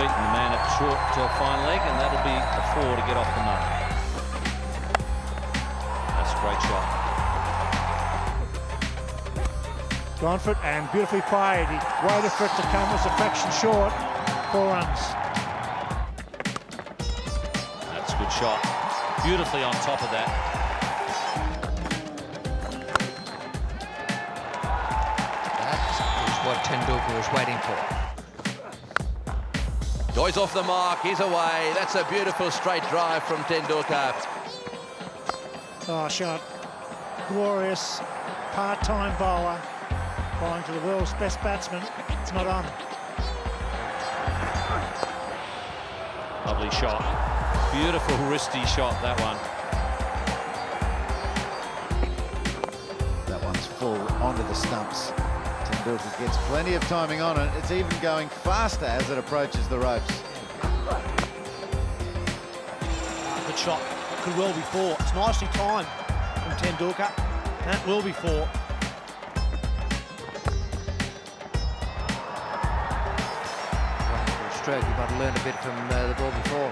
beaten the man at short fine leg, and that'll be a 4 to get off the mark. That's a great shot. Gone for it and beautifully played. He waited for it to come, was a fraction short. 4 runs. That's a good shot. Beautifully on top of that. That is what Tendulkar was waiting for. He's off the mark, he's away. That's a beautiful straight drive from Tendulkar. Oh, shot. Glorious part-time bowler. Bowling to the world's best batsman. It's not on. Lovely shot. Beautiful wristy shot, that one. That one's full onto the stumps. Tendulkar gets plenty of timing on it. It's even going faster as it approaches the ropes. Good shot. Could well be 4. It's nicely timed from Tendulkar. That will be 4. Wonderful stroke. You might have learned a bit from the ball before.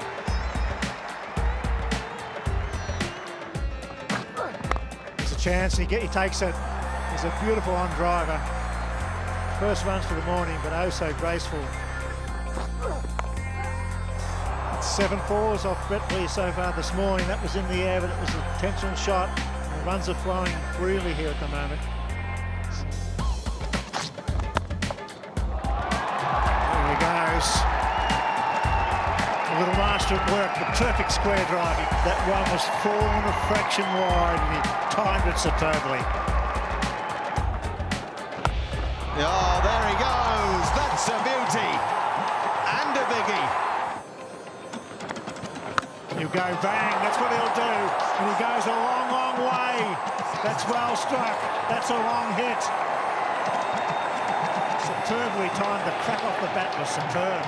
There's a chance, he takes it. He's a beautiful on-driver. First runs for the morning, but oh so graceful. 7 4s off Brett Lee so far this morning. That was in the air, but it was an intentional shot. The runs are flowing freely here at the moment. There he goes. A little master at work, the perfect square drive. That one was fallen a fraction wide, and he timed it superbly. Oh, there he goes. That's a beauty. And a biggie. He'll go bang, that's what he'll do. And he goes a long, long way. That's well struck. That's a long hit. Superbly timed. The crack off the bat was superb.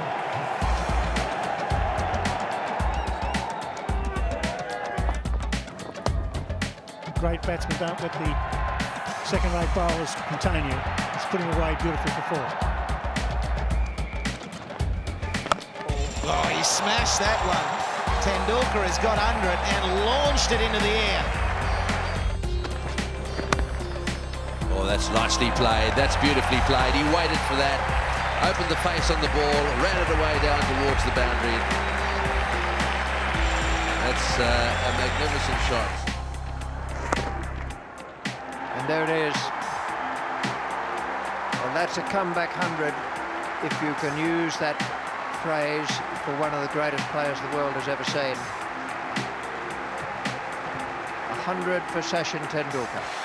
Great batsmen don't let the second-rate bowlers contain you. He's putting away beautifully for 4. Oh, he smashed that one. Tendulkar has got under it and launched it into the air. Oh, that's nicely played. That's beautifully played. He waited for that. Opened the face on the ball, ran it away down towards the boundary. That's a magnificent shot. And there it is. And that's a comeback 100, if you can use that phrase for one of the greatest players the world has ever seen. 100 for Sachin Tendulkar.